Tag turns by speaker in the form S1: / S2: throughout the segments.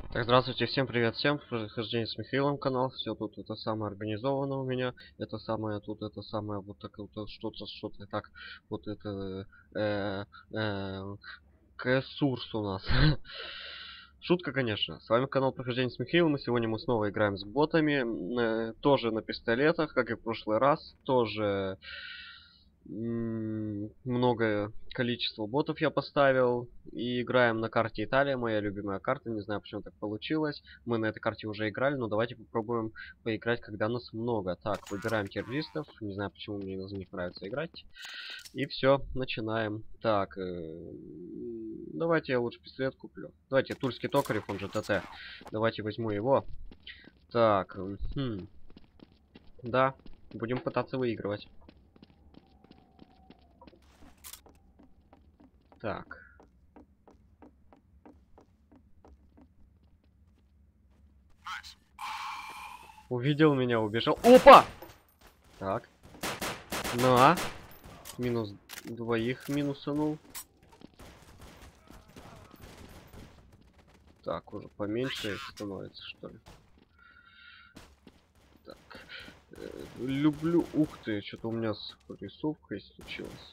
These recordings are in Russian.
S1: Так, здравствуйте, всем привет, всем прохождение с Михаилом канал, все тут это самое организовано у меня, это самое тут, это самое вот так вот что-то так, вот это ресурс у нас. Шутка, конечно. С вами канал прохождение с Михаилом, и сегодня мы снова играем с ботами, тоже на пистолетах, как и в прошлый раз, тоже многое количество ботов я поставил. И играем на карте Италия, моя любимая карта. Не знаю, почему так получилось. Мы на этой карте уже играли, но давайте попробуем поиграть, когда нас много. Так, выбираем террористов. Не знаю, почему мне из них нравится играть. И все, начинаем. Так, давайте я лучше пистолет куплю. Давайте, Тульский Токарев, он же ТТ. Давайте возьму его. Так, да, будем пытаться выигрывать. Так. Увидел меня, убежал. Опа! Так. На. Минус двоих минусанул. Так, уже поменьше их становится, что ли. Так. Люблю... Ух ты, что-то у меня с рисовкой случилось.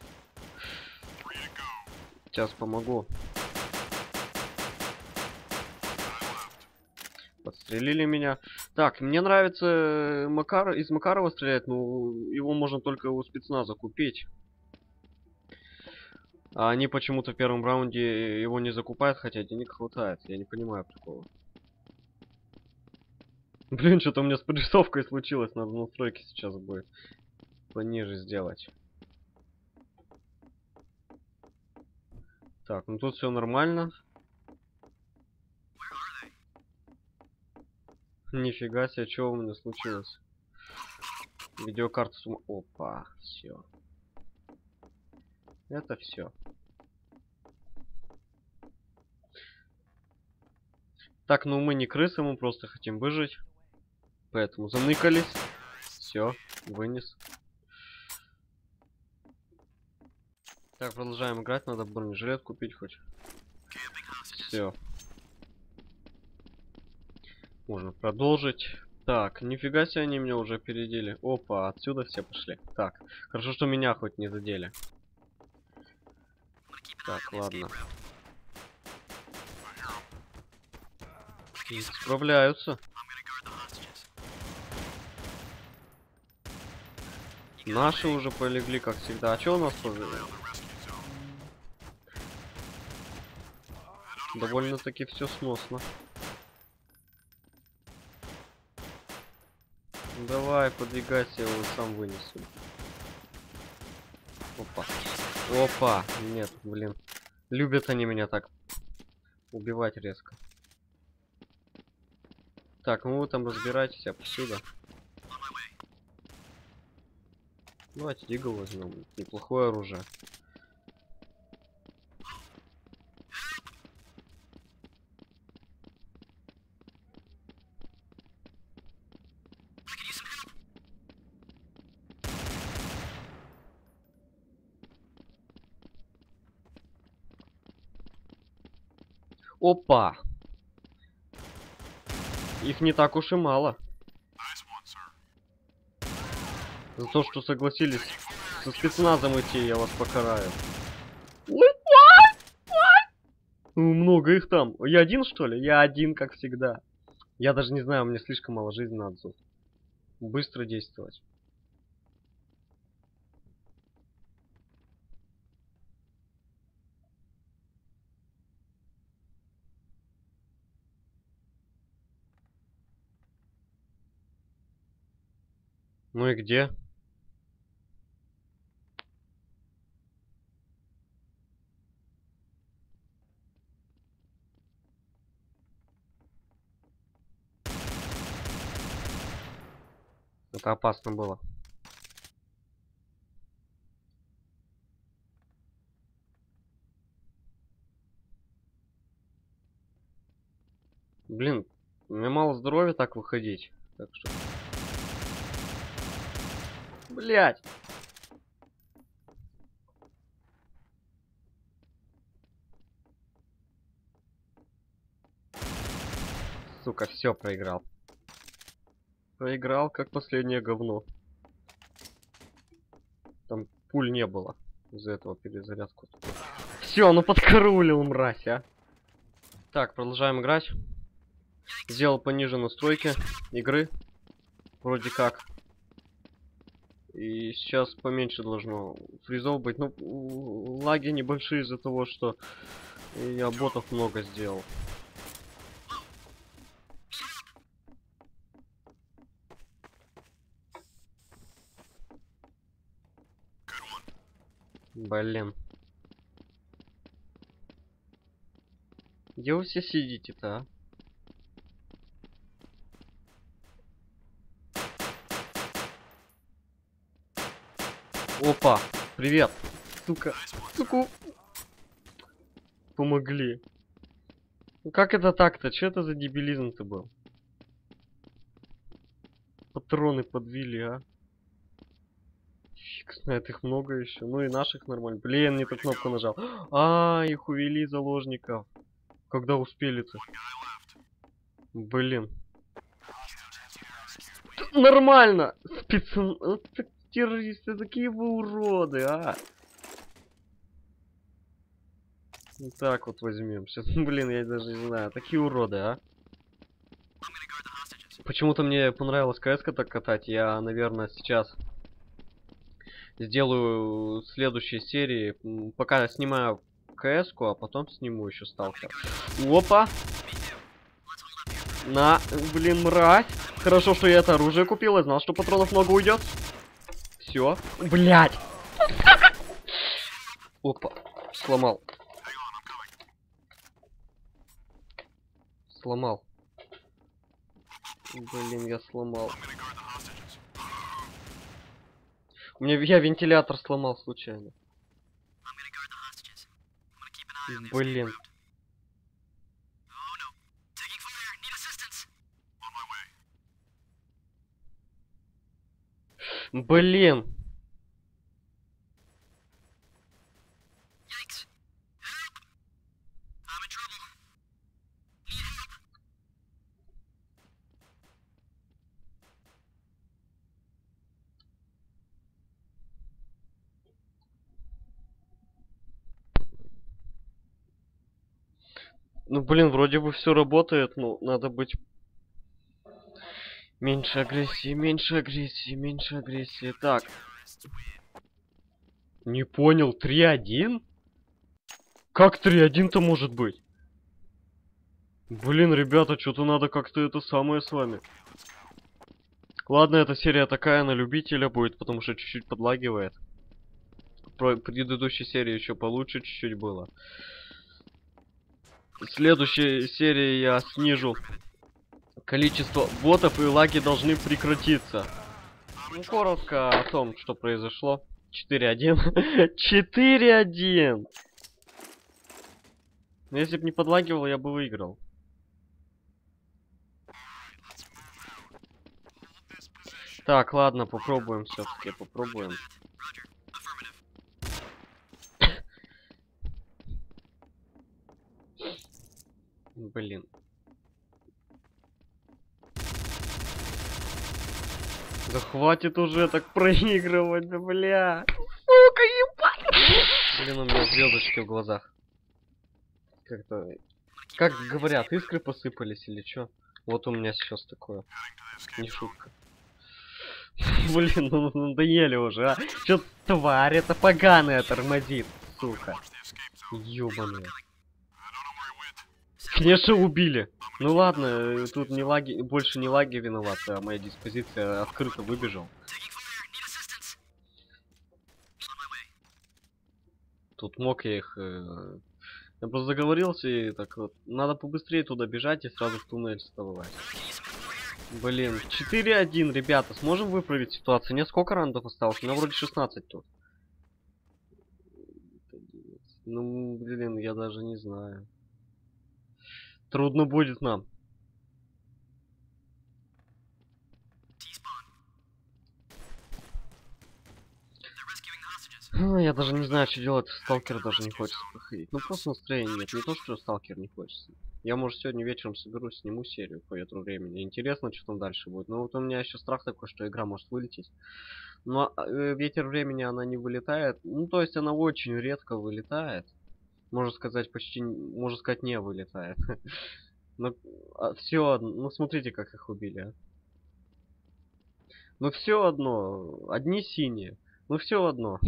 S1: Сейчас помогу. Подстрелили меня. Так, мне нравится из Макарова стрелять, но его можно только у спецназа купить. А они почему-то в первом раунде его не закупают, хотя денег хватает. Я не понимаю прикола. Блин, что-то у меня с подрисовкой случилось. Надо настройки сейчас будет пониже сделать. Так, ну тут все нормально. Нифига себе, что у меня случилось? Видеокарта с ума... Опа, все. Это все. Так, ну мы не крысы, мы просто хотим выжить. Поэтому заныкались. Все, вынес. Так, продолжаем играть. Надо бронежилет купить хоть. Все. Можно продолжить. Так, нифига себе, они меня уже опередили. Опа, отсюда все пошли. Так, хорошо, что меня хоть не задели. Так, ладно. Справляются. Наши уже полегли, как всегда. А что у нас тоже? Довольно-таки все сносно. Давай, подвигайся, я его сам вынесу. Опа. Опа. Нет, блин. Любят они меня так убивать резко. Так, ну вы там разбирайтесь, а посюда. Давайте Дигл возьмем. Неплохое оружие. Опа! Их не так уж и мало. За то, что согласились со спецназом идти, я вас покараю. Ой, много их там. Я один, что ли? Я один, как всегда. Я даже не знаю, мне слишком мало жизни надо. Быстро действовать. Ну и где? Это опасно было. Блин, у меня мало здоровья так выходить. Так что... Блять! Сука, все проиграл. Проиграл, как последнее говно. Там пуль не было. Из-за этого перезарядку. Все, ну подкарулил, мразь, а. Так, продолжаем играть. Сделал пониже настройки игры. Вроде как. И сейчас поменьше должно фризов быть. Ну, лаги небольшие из-за того, что я ботов много сделал. Блин. Где вы все сидите-то, а? Опа, привет. Сука, суку. Помогли. Ну как это так-то? Что это за дебилизм-то был? Патроны подвели, а? Фиг знает, их много еще. Ну и наших нормально. Блин, не ту кнопку нажал. А, их увели заложников. Когда успели-то? Блин. Нормально! Террористы, такие вы уроды, а! Вот так вот возьмем. Сейчас, блин, я даже не знаю. Такие уроды, а? Почему-то мне понравилось КС-ка так катать. Я, наверное, сейчас сделаю следующие серии. Пока снимаю КС-ку, а потом сниму еще сталкер. Опа! На, блин, мразь. Хорошо, что я это оружие купил. Я знал, что патронов много уйдет. Все. Блять. Опа. Сломал. Сломал. Блин, я сломал. У меня я вентилятор сломал случайно. Блин. Блин. Ну, блин, вроде бы все работает, но надо быть... Меньше агрессии, меньше агрессии, меньше агрессии. Так. Не понял, 3-1? Как 3-1-то может быть? Блин, ребята, что-то надо как-то это самое с вами. Ладно, эта серия такая на любителя будет, потому что чуть-чуть подлагивает. Про предыдущей серии еще получше чуть-чуть было. В следующей серии я снижу количество ботов, и лаги должны прекратиться. Ну, коротко о том, что произошло. 4-1. 4-1! Но если бы не подлагивал, я бы выиграл. Так, ладно, попробуем все-таки, попробуем. Блин. Да хватит уже так проигрывать, да бля. Сука, ебать. Блин, у меня звездочки в глазах. Как-то... Как говорят, искры посыпались или что? Вот у меня сейчас такое. Не шутка. Блин, ну надоели уже, а. Чё тварь, это поганая тормозит, сука. Ёбаная. Конечно, убили. Ну ладно, тут не лаги, больше не лаги виноваты, а моя диспозиция открыто выбежал. Тут мог я их... Я просто заговорился и так вот. Надо побыстрее туда бежать и сразу в туннель вставать. Блин, 4-1, ребята, сможем выправить ситуацию? Нет, сколько раундов осталось? У меня вроде 16 тут. Ну, блин, я даже не знаю. Трудно будет нам. Я даже не знаю, что делать. Сталкер даже не хочется проходить. Ну, просто настроения нет. Не то, что сталкер не хочется. Я, может, сегодня вечером соберусь, сниму серию по ветру времени. Интересно, что там дальше будет. Но вот у меня еще страх такой, что игра может вылететь. Но ветер времени она не вылетает. Ну, то есть она очень редко вылетает. Можно сказать, почти, можно сказать, не вылетает. Но все, ну смотрите, как их убили. А. Ну все одно, одни синие. Ну все одно.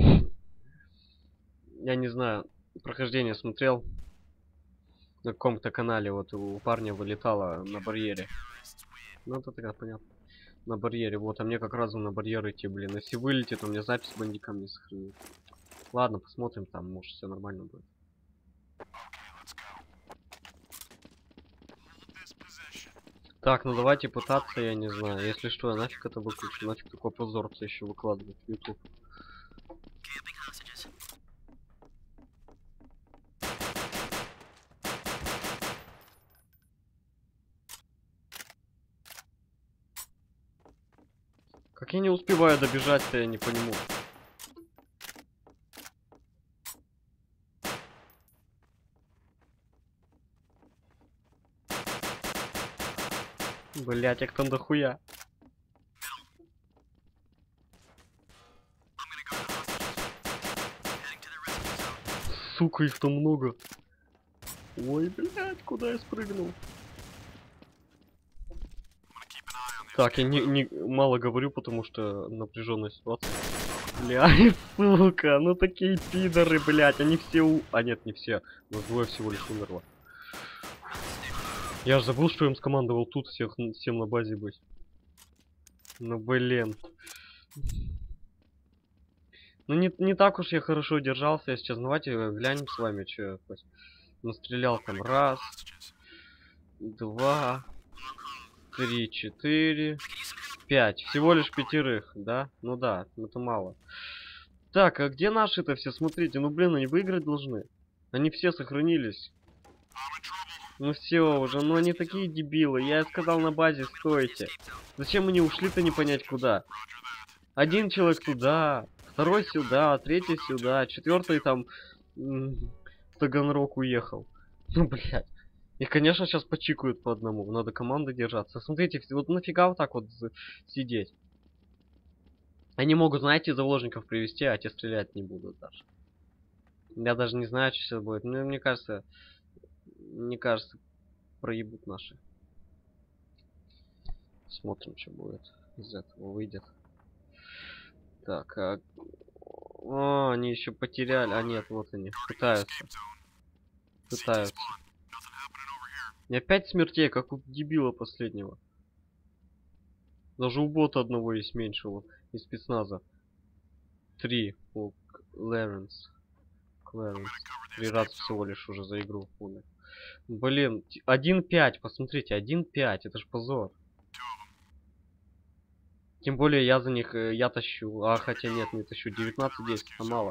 S1: Я не знаю, прохождение смотрел на каком-то канале, вот у парня вылетало на барьере. Ну это тогда понятно. На барьере, вот, а мне как раз на барьер идти, блин. Если вылетит, у меня запись бандикам не сохранит. Ладно, посмотрим там, может все нормально будет. Так, ну давайте пытаться, я не знаю. Если что, я нафиг это выключу. Нафиг такой позор-то еще выкладывать в YouTube. Как я не успеваю добежать-то, я не понимаю. Блять, их там дохуя. Сука, их там много. Ой, блядь, куда я спрыгнул? Так, я не мало говорю, потому что напряженная ситуация. Блядь, сука, ну такие пидоры, блядь, они все А нет, не все. Но двое всего лишь умерло. Я же забыл, что я им скомандовал тут всем на базе быть. Ну блин. Ну не так уж я хорошо держался. Я сейчас, давайте глянем с вами, что я настрелял там. Раз, два, три, четыре, пять. Всего лишь пятерых, да? Ну да, это мало. Так, а где наши-то все? Смотрите, ну блин, они выиграть должны. Они все сохранились. Ну все уже, ну они такие дебилы. Я сказал на базе, стойте. Зачем они ушли-то не понять куда? Один человек туда, второй сюда, третий сюда, четвертый там в Таганрог уехал. Ну блядь. И конечно сейчас почикают по одному. Надо команды держаться. Смотрите, вот нафига вот так вот сидеть? Они могут, знаете, заложников привести, а те стрелять не будут даже. Я даже не знаю, что сейчас будет. Ну, мне кажется, проебут наши. Смотрим, что будет. Из этого выйдет. Так, О, они еще потеряли. А нет, вот они. Пытаются. И опять смертей, как у дебила последнего. Даже у бота одного есть меньшего. Из спецназа. 3. О, Клэренс. 3 раза всего лишь уже за игру умер. Блин, 1-5, посмотрите, 1-5, это ж позор. Тем более я за них, я тащу. А, хотя нет, не тащу. 19-10, это мало.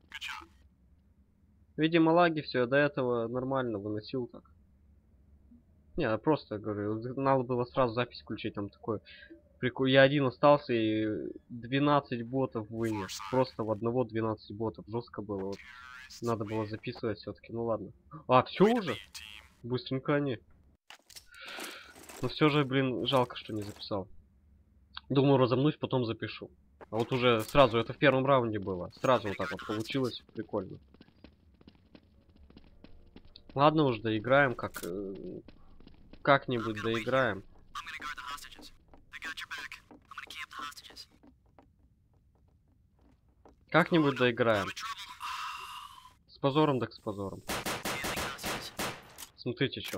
S1: Видимо, лаги все, я до этого нормально выносил так. Не, я просто говорю, надо было сразу запись включить, там такой прикол. Я один остался и 12 ботов вынес. Просто в одного 12 ботов. Жестко было. Вот. Надо было записывать все-таки. Ну ладно. А, все уже? Быстренько они. Но все же, блин, жалко, что не записал. Думаю, разомнусь, потом запишу. А вот уже сразу, это в первом раунде было. Сразу вот так вот получилось. Прикольно. Ладно, уже доиграем, как-нибудь доиграем. Как-нибудь доиграем. С позором, так с позором. Смотрите, что.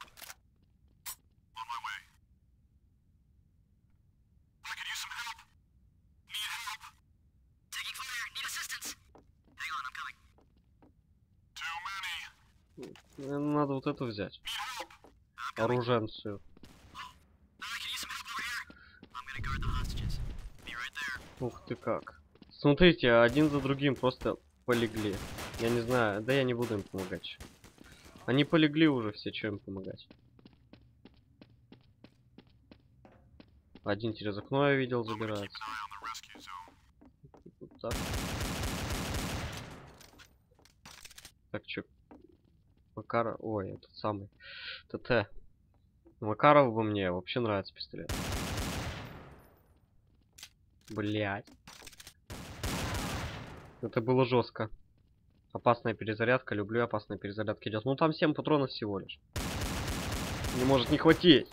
S1: Надо вот это взять. Оруженцию. Ух ты как. Смотрите, один за другим просто полегли. Я не знаю, да я не буду им помогать. Они полегли уже все, что им помогать. Один через окно я видел, забирается. Вот так. Так, что? Макара... Ой, этот ТТ. Макаров бы мне вообще нравится пистолет. Блять. Это было жестко. Опасная перезарядка. Люблю опасные перезарядки делать. Ну там 7 патронов всего лишь. Не может не хватить.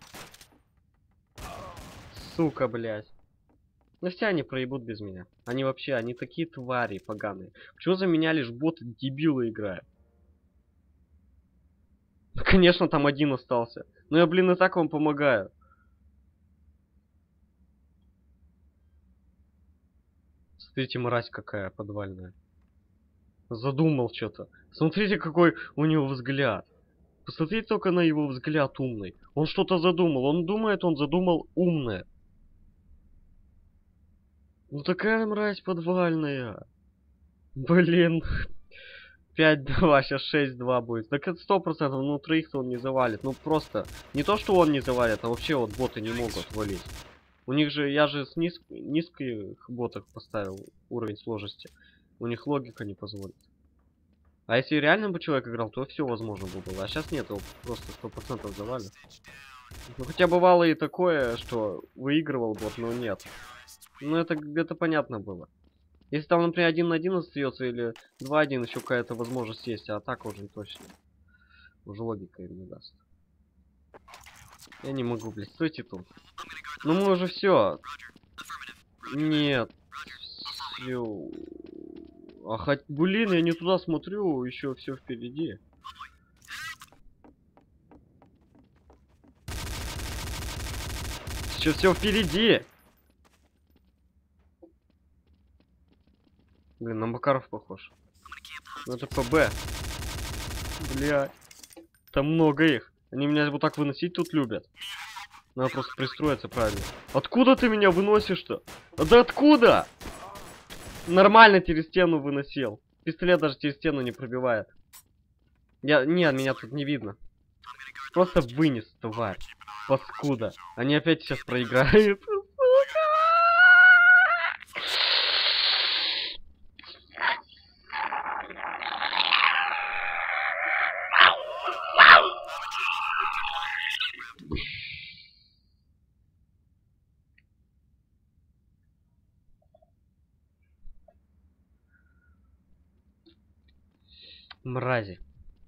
S1: Сука, блять. Ну все они проебут без меня. Они вообще, они такие твари поганые. Почему за меня лишь боты дебилы играют? Ну, конечно, там один остался. Но я, блин, и так вам помогаю. Смотрите, мразь какая подвальная. Задумал что-то. Смотрите, какой у него взгляд. Посмотрите только на его взгляд умный. Он что-то задумал. Он думает, он задумал умное. Ну такая мразь подвальная. Блин. 5-2, сейчас 6-2 будет. Так это 100%, ну троих-то он не завалит. Ну просто, не то что он не завалит, а вообще вот боты не могут валить. У них же, я же с низких ботах поставил уровень сложности. У них логика не позволит. А если реально бы человек играл, то все возможно бы было. А сейчас нет, его просто 100% завалит. Ну хотя бывало и такое, что выигрывал бот, но нет. Ну это где-то понятно было. Если там, например, 1 на 1 остается или 2-1, еще какая-то возможность есть, а так уже точно. Уже логика им не даст. Я не могу, блядь, стойте тут. Ну мы уже все. Нет. Всё. А хоть, блин, я не туда смотрю, еще все впереди. Еще все впереди. Блин, на Макаров похож. Ну это ПБ. Блядь. Там много их. Они меня вот так выносить тут любят. Надо просто пристроиться правильно. Откуда ты меня выносишь-то? Да откуда? Нормально через стену выносил. Пистолет даже через стену не пробивает. Нет, меня тут не видно. Просто вынес, тварь. Паскуда. Они опять сейчас проиграют. Мрази.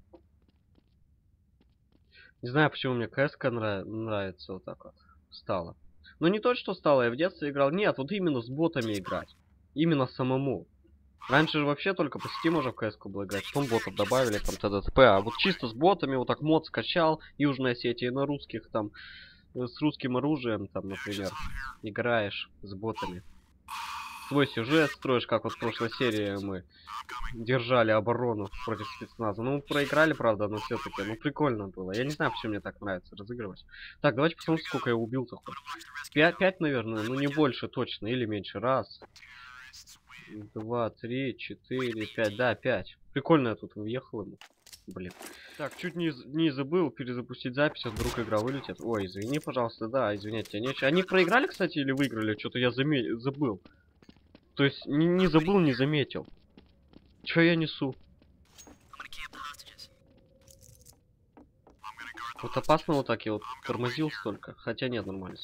S1: Не знаю, почему мне КС-ка нравится вот так вот. Стало. Но не то, что стало, я в детстве играл. Нет, вот именно с ботами играть. Именно самому. Раньше же вообще только по сети можно в КС-ку было играть. Потом ботов добавили, там ТДТП. А вот чисто с ботами, вот так мод скачал. Южная сеть и на русских там. С русским оружием, там, например. Играешь с ботами. Свой сюжет строишь, как вот в прошлой серии мы держали оборону против спецназа. Ну, проиграли, правда, но все-таки. Ну, прикольно было. Я не знаю, почему мне так нравится разыгрывать. Так, давайте посмотрим, сколько я убил-то хоть. 5, наверное, ну не больше точно, или меньше. Раз, 2, 3, 4, 5. Да, 5. Прикольно я тут въехал ему. Блин. Так, чуть не забыл перезапустить запись, а вдруг игра вылетит. Ой, извини, пожалуйста, да, извиняйте, тебя нечего. Они проиграли, кстати, или выиграли? Что-то я забыл. То есть, не забыл, не заметил. Чё я несу? Вот опасно вот так я вот тормозил столько. Хотя нет, нормально.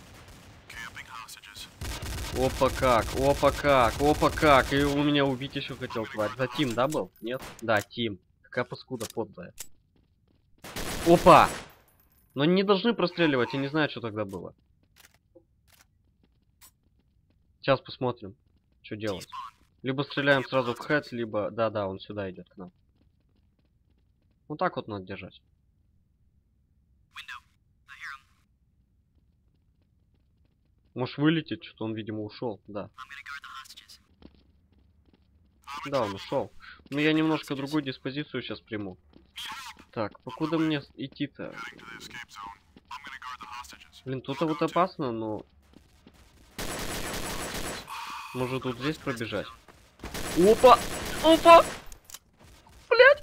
S1: Опа как, опа как, опа как. И у меня убить еще хотел, тварь. За Тим, да, был? Нет? Да, Тим. Какая паскуда подлая. Опа! Но они не должны простреливать, я не знаю, что тогда было. Сейчас посмотрим, что делать. Либо стреляем сразу в хэт, либо... Да, он сюда идет к нам. Вот так вот надо держать. Может вылететь, что-то он, видимо, ушел. Да. Да, он ушел. Но я немножко другую диспозицию сейчас приму. Так, покуда мне идти-то? Блин, тут вот опасно, но... Может тут здесь пробежать? Опа! Опа! Блять!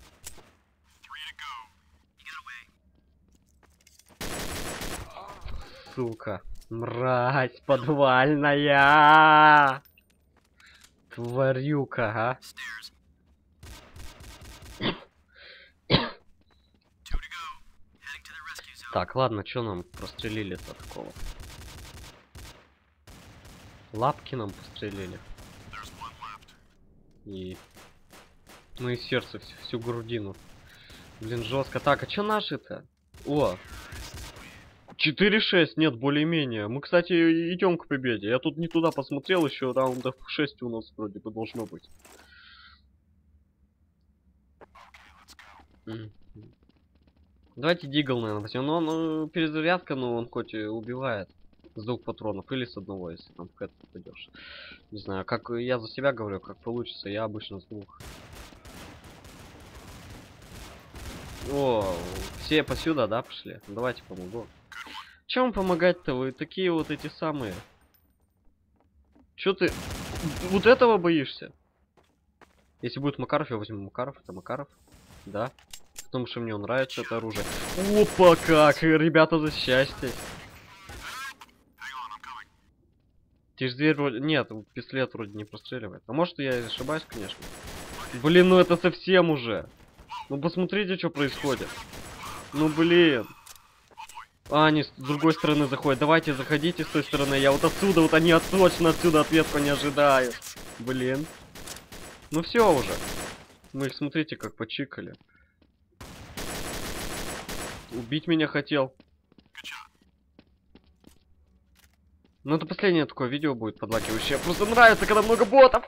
S1: Сука. Мразь подвальная! Тварюка, а? Так, ладно, что нам прострелили-то такого? Лапки нам пострелили. И... Ну и сердце, всю грудину. Блин, жестко. Так, а чё наши-то? О! 4-6, нет, более-менее. Мы, кстати, идем к победе. Я тут не туда посмотрел, еще раундов 6 у нас вроде бы должно быть. Давайте Дигл, наверное, возьмем. Но он перезарядка, но он хоть и убивает с 2 патронов или с одного, если там в кэт попадешь. Не знаю, как я за себя говорю, как получится. Я обычно с 2. О, все посюда, да, пошли? Давайте помогу. Чем помогать-то? Вы такие вот эти самые. Чё ты вот этого боишься? Если будет Макаров, я возьму Макаров. Это Макаров. Да. Потому что мне нравится это оружие. Опа, как! Ребята, защищайтесь. Дверь вроде... Нет, пистолет вроде не простреливает. А может я и ошибаюсь, конечно. Блин, ну это совсем уже. Ну посмотрите, что происходит. Ну блин. А, они с другой стороны заходят. Давайте, заходите с той стороны. Я вот отсюда, вот они точно отсюда ответку не ожидают. Блин. Ну все уже. Мы их, смотрите, как почикали. Убить меня хотел. Ну это последнее такое видео будет подлагивающее. Просто нравится, когда много ботов.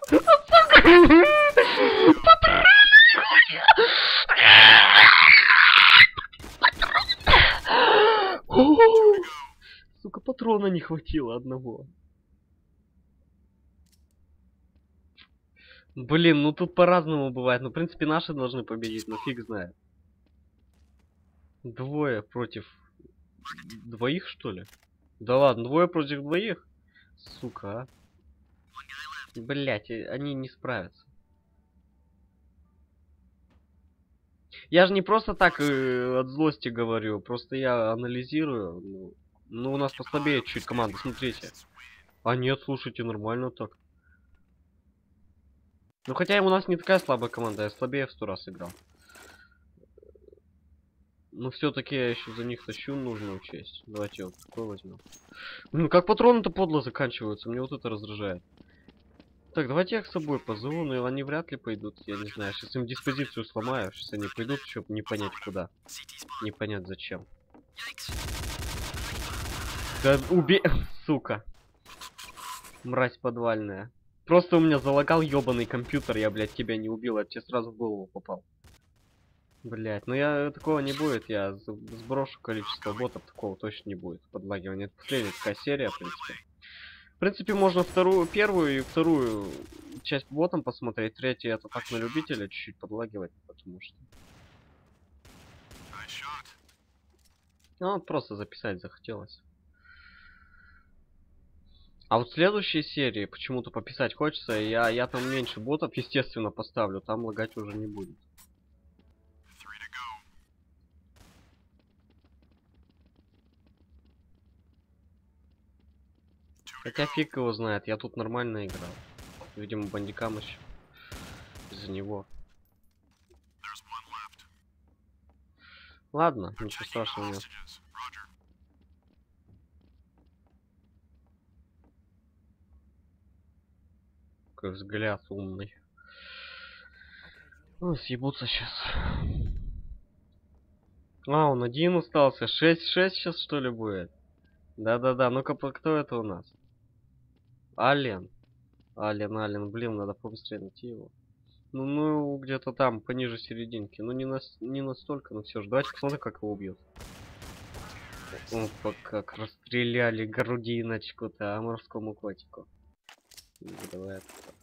S1: Сука, патрона не хватило одного. Блин, ну тут по-разному бывает. Ну, в принципе, наши должны победить, но фиг знает. 2 против 2, что ли? Да ладно, 2 против 2? Сука, а. Блять, они не справятся. Я же не просто так от злости говорю, просто я анализирую. Ну, у нас послабее чуть команда, смотрите. А нет, слушайте, нормально так. Ну, хотя у нас не такая слабая команда, я слабее в 100 раз играл. Но все-таки я еще за них тащу, нужно учесть. Давайте вот такой возьмем. Ну, как патроны-то подло заканчиваются, мне вот это раздражает. Так, давайте я их с собой позову, но они вряд ли пойдут. Я не знаю, сейчас им диспозицию сломаю, сейчас они пойдут, чтобы не понять куда. Не понять зачем. Да убей, сука. Мразь подвальная. Просто у меня залагал ёбаный компьютер, я, блядь, тебя не убил, я тебе сразу в голову попал. Блять, ну я такого не будет, я сброшу количество ботов, такого точно не будет. Подлагивание. Это последняя такая серия, в принципе. В принципе, можно первую и вторую часть ботом посмотреть. Третья это так на любителя чуть-чуть подлагивать, потому что... Ну, просто записать захотелось. А вот в следующей серии почему-то пописать хочется, я там меньше ботов, естественно, поставлю, там лагать уже не будет. Хотя фиг его знает, я тут нормально играл. Видимо, бандикам еще. Из-за него. Ладно, ничего страшного нет. Какой взгляд умный. Ну, съебутся сейчас. А, он один остался. 6-6 сейчас, что ли, будет? Да-да-да, ну-ка, кто это у нас? Ален. Ален, блин, надо побыстрее найти его. Ну, где-то там, пониже серединки. Ну, не настолько, но все же. Давайте посмотрим, как его убьют. Опа, как расстреляли грудиночку-то, а морскому котику. Давай.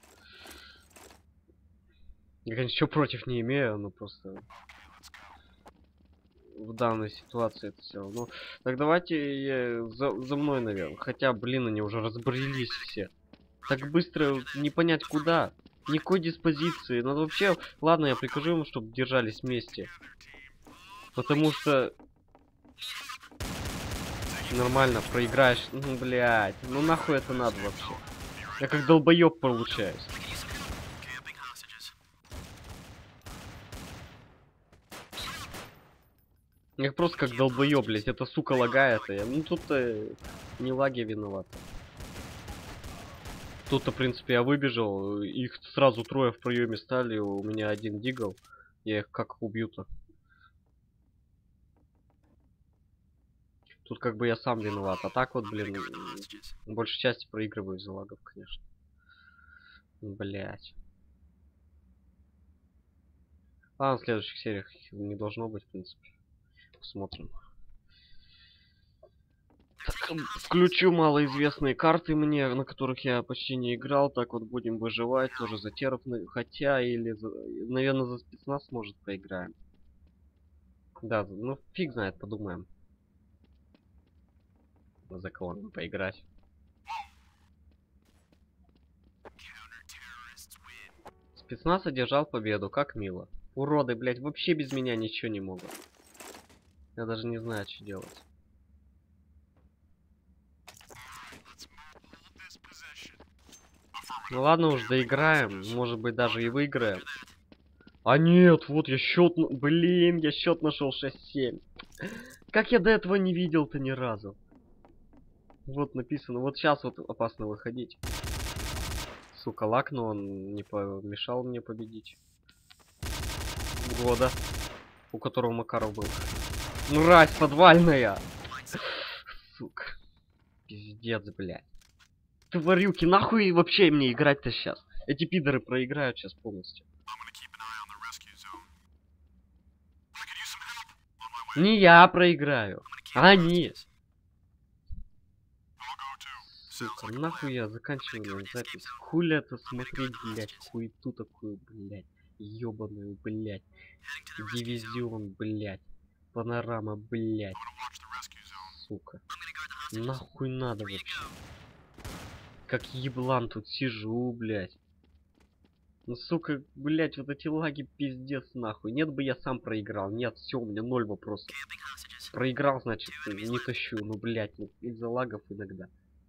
S1: Я, конечно, ничего против не имею, но просто... В данной ситуации это все. Ну, так давайте за мной, наверное. Хотя, блин, они уже разбрелись все. Так быстро не понять куда. Никакой диспозиции. Надо вообще... Ладно, я прикажу им, чтобы держались вместе. Потому что... Нормально, проиграешь. Ну, блядь. Ну, нахуй это надо вообще. Я как долбоёб получаюсь. Я просто как долбоёб, блядь, это сука лагает. Ну тут не лаги виноваты. Тут-то, в принципе, я выбежал, их сразу трое в проеме стали, у меня один дигл. Я их как убью-то? Тут как бы я сам виноват. А так вот, блин, большей части проигрываю из-за лагов, конечно. Блять. А, в следующих сериях не должно быть, в принципе. Посмотрим. Так, включу малоизвестные карты мне, на которых я почти не играл. Так вот будем выживать, тоже за теров. Хотя, наверное, за спецназ может поиграем. Да, ну фиг знает, подумаем. За кого нам поиграть. Спецназ одержал победу, как мило. Уроды, блядь, вообще без меня ничего не могут. Я даже не знаю, что делать. Ну ладно уж, доиграем. Может быть, даже и выиграем. А нет, вот я счет... Блин, я счет нашел 6-7. Как я до этого не видел-то ни разу. Вот написано. Вот сейчас вот опасно выходить. Сука, лак, но он не помешал мне победить. Года. У которого Макаров был. Мразь подвальная! Сука. Пиздец, блядь. Тварюки, нахуй вообще мне играть-то сейчас? Эти пидоры проиграют сейчас полностью. Не я проиграю, а они. Сука, нахуй я заканчиваю запись. Хули это смотреть, блядь, хуету такую, блядь. Ёбаную, блядь. Дивизион, блядь. Панорама, блядь. Сука. Нахуй надо вообще. Как еблан тут сижу, блядь. Ну, сука, блядь, вот эти лаги пиздец нахуй. Нет бы я сам проиграл. Нет, все, у меня 0 вопросов. Проиграл, значит, не тащу. Ну, блядь, ну, из-за лагов иногда.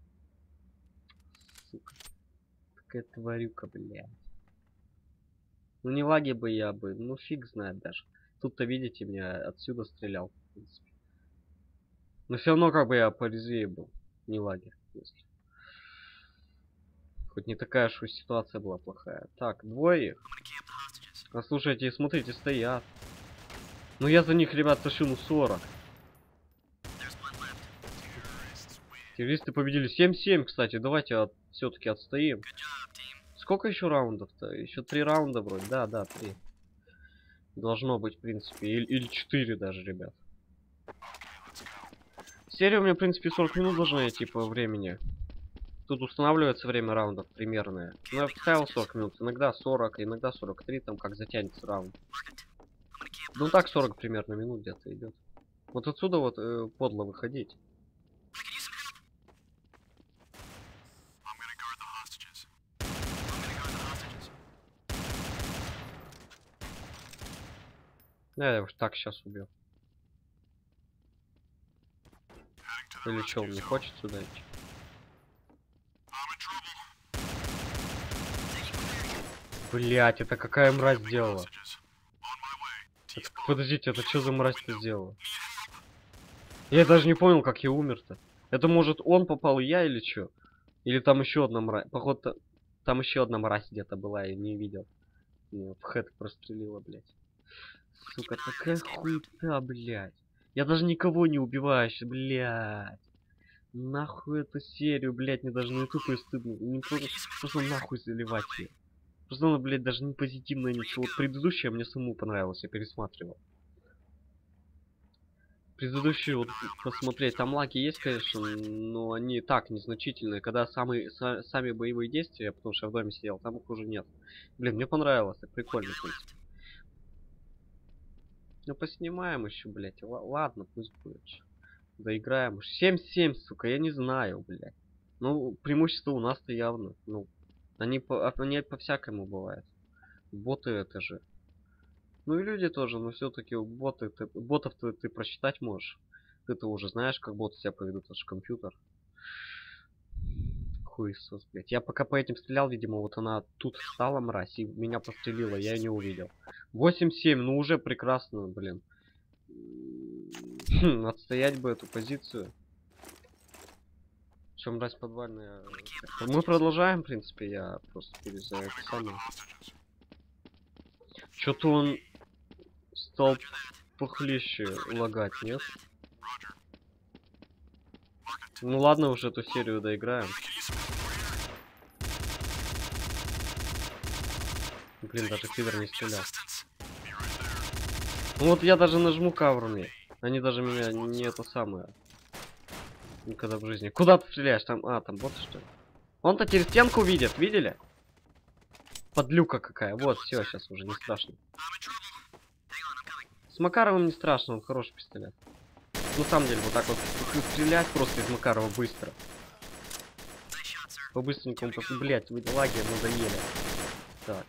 S1: Сука. Такая тварюка, блядь. Ну, не лаги бы я бы. Ну, фиг знает даже. Тут-то, видите, меня отсюда стрелял, в принципе. Но все равно, как бы я порезвее был. Не лаги, если. Хоть не такая уж и ситуация была плохая. Так, двое. А слушайте, смотрите, стоят. Ну я за них, ребят, тащу, ну 40. Террористы победили 7-7, кстати. Давайте все-таки отстоим. Сколько еще раундов-то? Еще 3 раунда вроде. Да, 3. Должно быть, в принципе. Или 4 даже, ребят. Серия у меня, в принципе, 40 минут должна идти по времени. Тут устанавливается время раундов примерное. Ну, я поставил 40 минут. Иногда 40, иногда 43, там как затянется раунд. Ну так 40 примерно минут где-то идет. Вот отсюда вот подло выходить. Я уж так сейчас убью. Или что, он не хочет сюда идти? Блять, это какая мразь сделала? Это, подождите, это что за мразь-то сделала? Я даже не понял, как я умер-то. Это может он попал, я или что? Или там еще одна мразь? Походу, там еще одна мразь где-то была, я не видел. Меня в хэт прострелила, блять. Сука, такая хуйта, блять. Я даже никого не убиваю, блять. Нахуй эту серию, блять, мне даже на ютубе и стыдно. Не просто нахуй заливать ее. Просто она, блять, даже не позитивная ничего. Вот предыдущая мне самому понравилась, я пересматривал. Предыдущие вот посмотреть, там лаги есть, конечно, но они так незначительные. Когда сами боевые действия, потому что я в доме сидел, там их уже нет. Блин, мне понравилось, так прикольно, в принципе. Ну поснимаем еще, блять. Ладно, пусть будет. Доиграем. 7-7, сука, я не знаю, блять. Ну, преимущество у нас-то явно. Ну, они по-всякому бывают. Боты это же. Ну и люди тоже, но все-таки ботов-то ты просчитать можешь. Ты-то уже знаешь, как боты себя поведут, это же компьютер. Хуесос, блядь. Я пока по этим стрелял, видимо, вот она тут встала, мразь, и меня пострелила, я ее не увидел. 8-7, ну уже прекрасно, блин. Отстоять бы эту позицию. Чем брать подвальные? Мы продолжаем, в принципе, я просто за это самое. Что-то он стал похлеще лагать, нет? Ну ладно, уже эту серию доиграем. Блин, даже фидер не стрелял. Ну вот я даже нажму каврами. Они даже меня не это самое. Никогда в жизни. Куда ты стреляешь? Там, там вот что ли. Он-то через стенку видит, видели? Подлюка какая. Вот, все, сейчас уже не страшно. С Макаровым не страшно, он хороший пистолет. На самом деле, вот так вот стрелять просто из Макарова быстро. По-быстренькому, блять, лаги надоели. Так.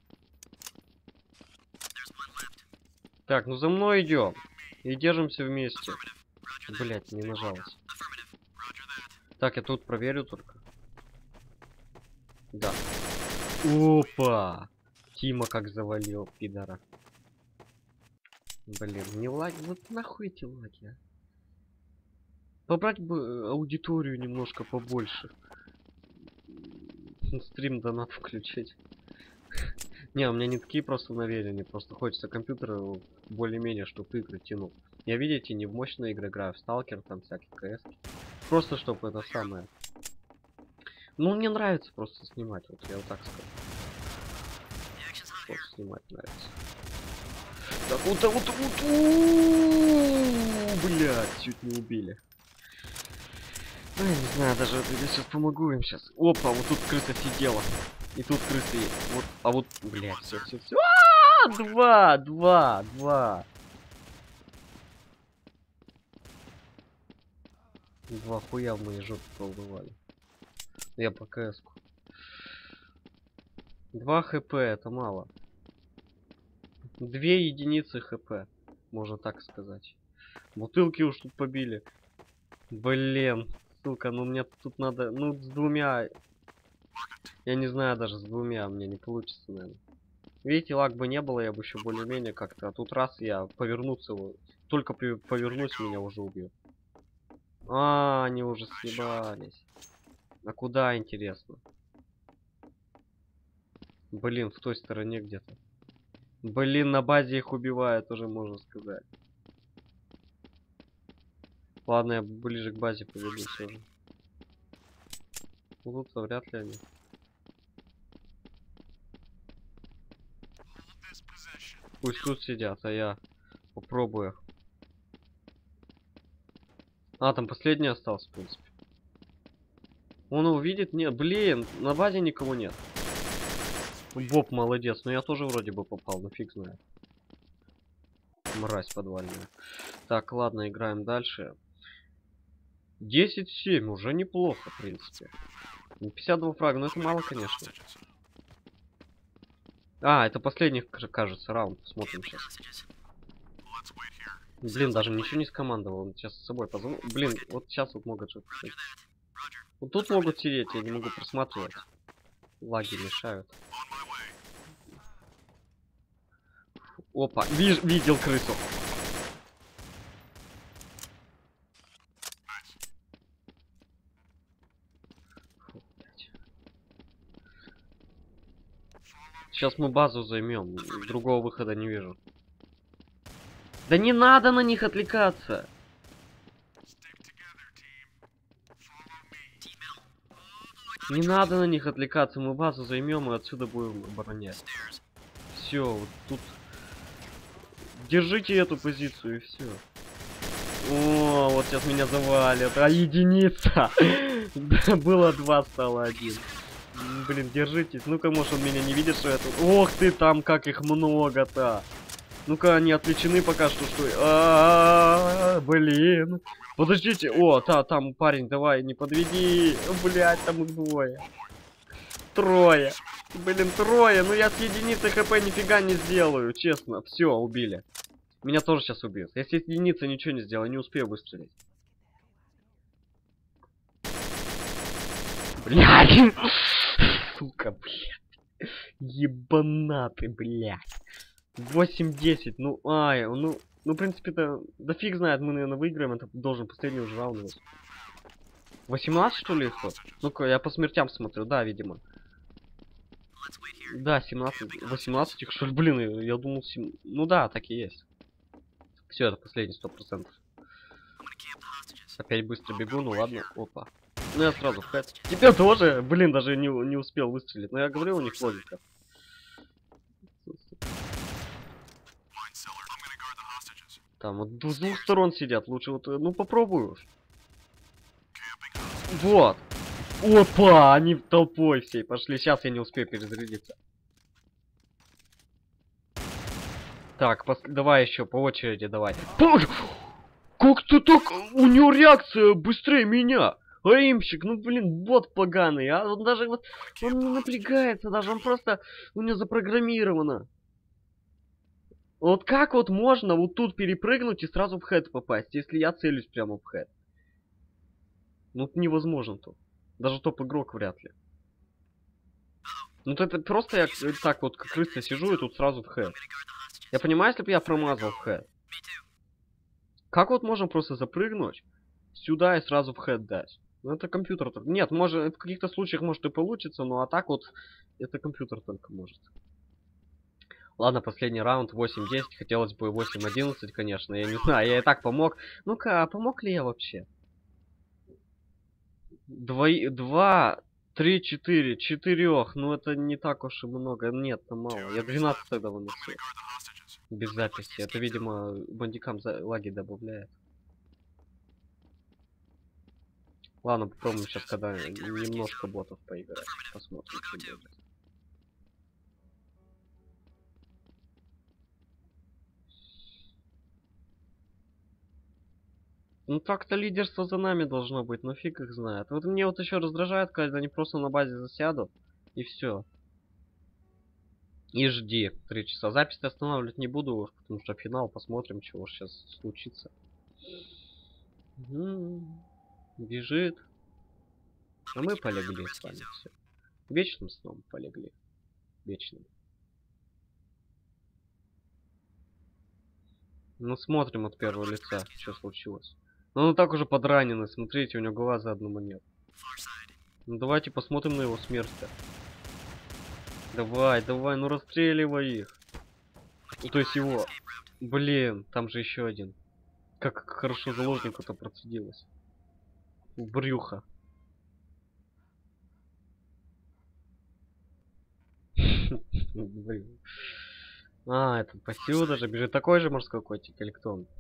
S1: Так, ну за мной идем. И держимся вместе. Блять, не нажалось. Так, я тут проверю только. Да. Опа! Тима как завалил, пидора. Блин, не лаги. Вот нахуй эти лаги, а? Побрать бы аудиторию немножко побольше. Стрим донат включить. Не, у меня не такие просто наведения, просто хочется компьютера более-менее, чтобы игры тянул. Я, видите, не в мощные игры играю, в Сталкер, там всякие КС. Просто чтобы это самое. Ну, мне нравится просто снимать, вот я вот так скажу. Просто снимать нравится. Так, вот, блядь, чуть не убили. Ну, я не знаю, даже я сейчас помогу им сейчас. Опа, вот тут крыса сидела. И тут крысы есть. Вот, а вот, блядь, все. Два. Два хуя в моей жопе колдовали. Я по КС-ку. 2 хп, это мало. 2 единицы хп, можно так сказать. Бутылки уж тут побили. Блин, сука, ну мне тут надо, ну с двумя. Я не знаю, даже с двумя мне не получится, наверное. Видите, лаг бы не было, я бы еще более-менее как-то. А тут раз я повернуться его. Только повернусь, меня уже убьют. А, они уже съебались. А куда, интересно? Блин, в той стороне где-то. Блин, на базе их убивают, уже можно сказать. Ладно, я ближе к базе побегу все же. Тут вряд ли они. Пусть тут сидят, а я попробую. А, там последний остался, в принципе. Он увидит? Нет, блин, на базе никого нет. Боб молодец, но я тоже вроде бы попал, но фиг знает. Мразь подвальная. Так, ладно, играем дальше. 10-7, уже неплохо, в принципе. 52 фрага, но это мало, конечно. А, это последний, кажется, раунд. Посмотрим сейчас. Блин, даже ничего не скомандовал. Он сейчас с собой позвонил. Блин, вот сейчас вот могут же. Вот тут могут сидеть, я не могу просматривать. Лаги мешают. Опа, видел крысу. Сейчас мы базу займем. Другого выхода не вижу. Да не надо на них отвлекаться. Не надо на них отвлекаться. Мы базу займем и отсюда будем оборонять. Все, вот тут. Держите эту позицию и все. О, вот сейчас меня завалят. А единица. Было 2, стало 1. Блин, держитесь. Ну-ка, может, он меня не видит, что это. Ох ты, там как их много-то. Ну-ка, они отвлечены пока что. Блин. Подождите. О, там парень, давай, не подведи. Блять, там их 2. 3. Блин, 3. Ну я с единицей хп нифига не сделаю, честно. Все, убили. Меня тоже сейчас убьют. Если с единицей ничего не сделаю, не успею выстрелить. Блядь. Сука, блядь. Ебанаты, блядь. 8-10. Ну, ну. Ну, в принципе-то, да фиг знает, мы, наверное, выиграем. Это должен последний уже раунд быть. 18, что ли, их? Ну-ка, я по смертям смотрю, да, видимо. Да, 17, 18 их, что ли, блин, я думал, ну да, так и есть. Все, это последний 100%. Опять быстро бегу, ну ладно, опа. Ну я сразу в хэт. Тебя тоже, блин, даже не успел выстрелить. Но я говорил, у них логика. Там вот с двух сторон сидят, лучше вот, ну попробую уж. Вот. Опа, они толпой всей пошли. Сейчас я не успею перезарядиться. Так, давай еще по очереди, давай. Как ты так? У него реакция быстрее меня. Аимщик, ну блин, бот поганый, а он даже вот, он не напрягается даже, он просто, у него запрограммировано. Вот как вот можно вот тут перепрыгнуть и сразу в хэт попасть, если я целюсь прямо в хэт? Ну это невозможно тут. Даже топ-игрок вряд ли. Ну это просто я так вот как крыса сижу и тут сразу в хэт. Я понимаю, если бы я промазал в хэт. Как вот можно просто запрыгнуть сюда и сразу в хэт дать? Ну это компьютер только. Нет, может в каких-то случаях может и получится, но а так вот это компьютер только может. Ладно, последний раунд 8-10, хотелось бы 8-11, конечно, я не знаю, я и так помог. Ну-ка, а помог ли я вообще? 2, 3, 4, 4, ну это не так уж и много, нет, это мало. Я 12 тогда выносил. Без записи, это, видимо, бандикам лаги добавляет. Ладно, попробуем сейчас, когда немножко ботов поиграть. Посмотрим, что будет. Ну так-то лидерство за нами должно быть, но фиг их знает. Вот мне вот еще раздражает, когда они просто на базе засядут, и все. И жди 3 часа. Запись останавливать не буду, потому что финал посмотрим, чего сейчас случится. Бежит. А мы полегли с вами, все. Вечным сном полегли. Вечным. Ну смотрим от первого лица, что случилось. Ну он так уже подраненный, смотрите, у него глаза одну монету. Ну давайте посмотрим на его смерть-то. Давай, давай, ну расстреливай их. Ну, то есть его. Блин, там же еще один. Как хорошо заложнику-то процедилось. Брюхо. Блин. А, это посюда же бежит такой же морской котик, или кто он?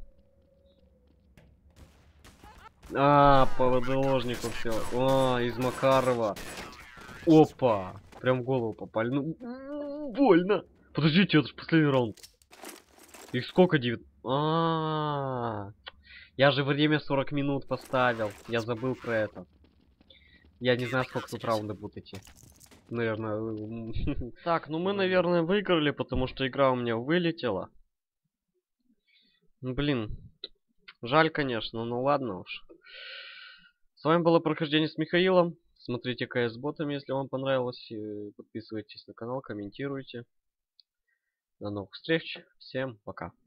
S1: А, по заложнику все. А, из Макарова. Опа! Прям в голову попали. Ну, больно. Подождите, это же последний раунд. Их сколько? 9? Я же время 40 минут поставил. Я забыл про это. Я не знаю, сколько тут раунды будут идти. Наверное. Так, ну мы, наверное, выиграли, потому что игра у меня вылетела. Блин. Жаль, конечно, но ладно уж. С вами было прохождение с Михаилом. Смотрите КС ботами, если вам понравилось. Подписывайтесь на канал, комментируйте. До новых встреч. Всем пока.